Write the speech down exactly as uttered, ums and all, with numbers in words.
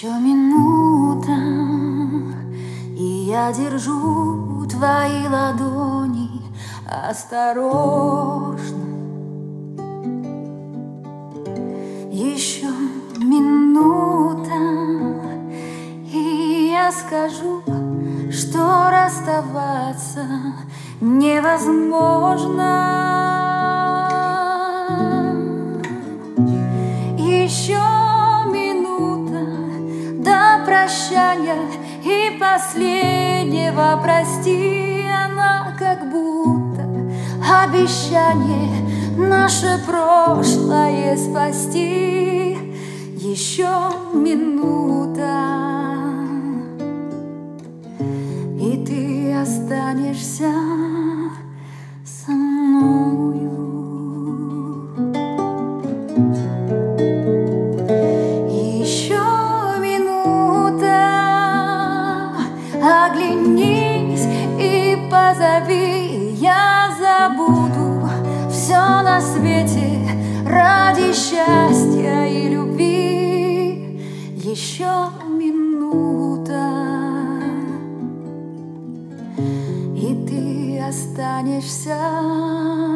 Еще минута, и я держу твои ладони осторожно. Еще минута, и я скажу, что расставаться невозможно. Еще минута до прощания и последнего прости. Она как будто обещание наше прошлое спасти. Еще минута, и ты останешься со мною. Еще минута, оглянись и позови. Я забуду все на свете ради счастья и любви. Еще минута, и ты останешься